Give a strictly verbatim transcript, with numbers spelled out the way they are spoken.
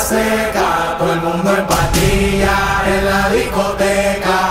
seca, todo el mundo en patilla en la discoteca.